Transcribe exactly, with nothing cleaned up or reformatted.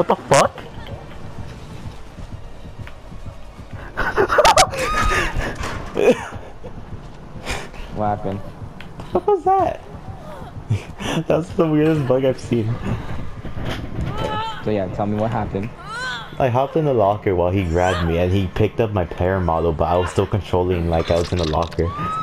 the fuck? What happened? What was that? That's the weirdest bug I've seen. So yeah, tell me what happened. I hopped in the locker while he grabbed me and he picked up my player model, but I was still controlling like I was in the locker.